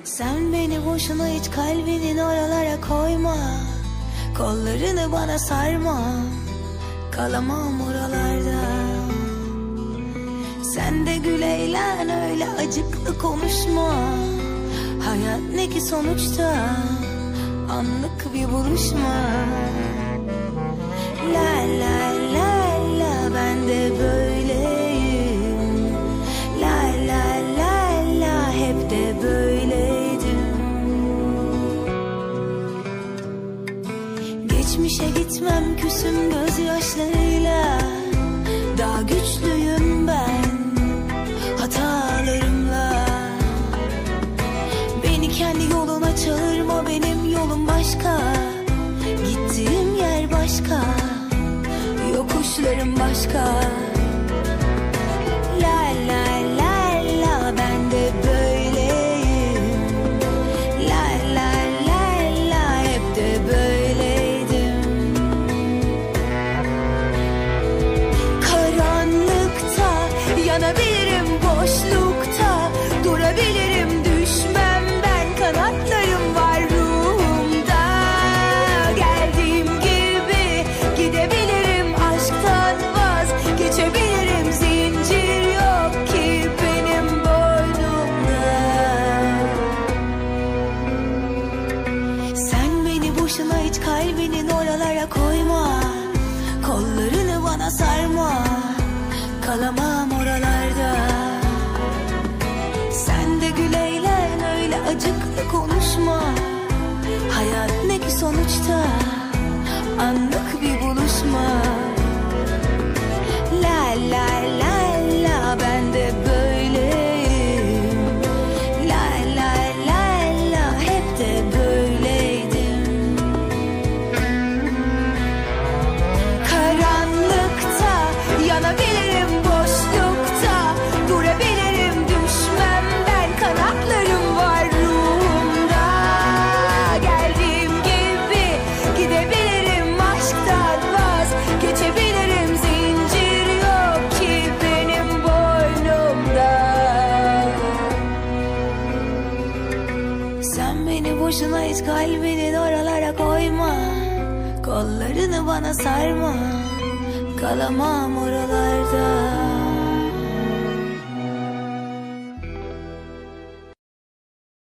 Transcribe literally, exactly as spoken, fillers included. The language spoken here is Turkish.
Sen beni boşuna hiç kalbinin oralara koyma. Kollarını bana sarma, kalamam oralarda. Sen de gül eğlen, öyle acıklı konuşma. Hayat ne ki sonuçta, anlık bir buluşma. La la la la, ben de böyleyim. La la la la, hep de böyleydim. Geçmişe gitmem, küsüm gözyaşlarıyla. Daha güçlüyüm ben hatalarımla. Beni kendi yoluna çağırma, benim yolum başka. Gittiğim yer başka, yokuşlarım başka. La la la la, ben de böyleyim. La la la la, hep de böyleydim. Karanlıkta yanabilirim, boşlukta durabilirim. Düşmem ben, kanatlarım var ruhumda. Geldiğim gibi gidebilirim, aşktan vazgeçebilirim. Zincir yok ki benim boynumda. Sen beni boşuna hiç kalbinin oralara koyma. Kollarını bana sarma, kalamam oralarda. Sen de gül eğlen, öyle acıklı konuşma. Hayat ne ki sonuçta, anlık bir buluşma. La la la la, ben de böyleyim. La la la la, hep de böyleydim. Karanlıkta yanabilirim, boşlukta durabilirim. Düşmem ben, kanatlarım var ruhumda. Geldiğim gibi gidebilirim, aşktan vazgeçebilirim. Zincir yok ki benim boynumda. Sen beni boşuna hiç kalbinin oralara koyma. Kollarını bana sarma, kalamam oralarda.